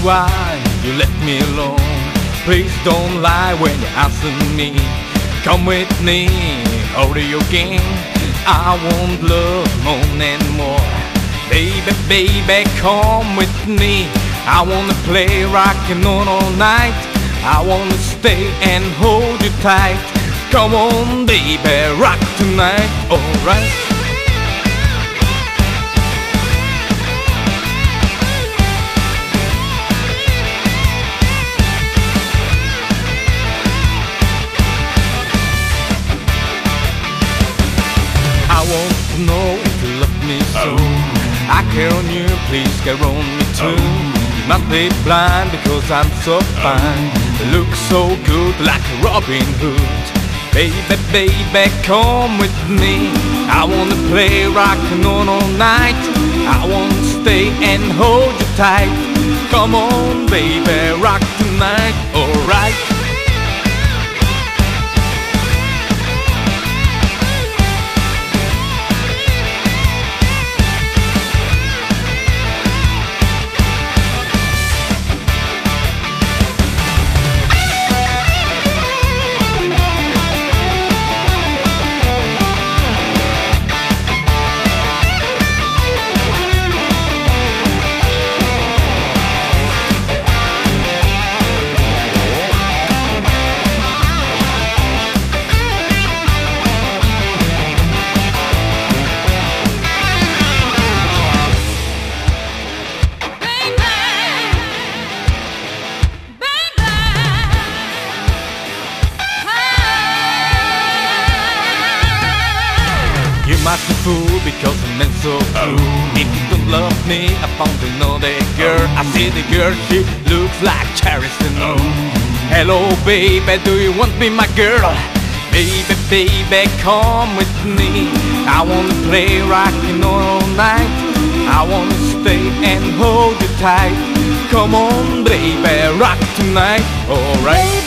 why you left me alone. Please don't lie when you answer me. Come with me, hold you again. I want love more and more. Baby, baby, come with me. I wanna play rock and roll all night. I wanna stay and hold you tight. Come on, baby, rock tonight, alright. I want to know if you love me so. I care on you, please care on me too. You must be blind because I'm so fine. Look so good like Robin Hood. Baby, baby, come with me. I wanna play rock and roll all night. I wanna stay and hold you tight. Come on, baby, rock tonight, alright. You must be fool because I'm meant so true. If you don't love me, I found another girl. I see the girl, she looks like Charis Theron. Hello baby, do you want me my girl? Baby, baby, come with me. I wanna play rock and roll all night. I wanna stay and hold you tight. Come on baby, rock tonight, alright.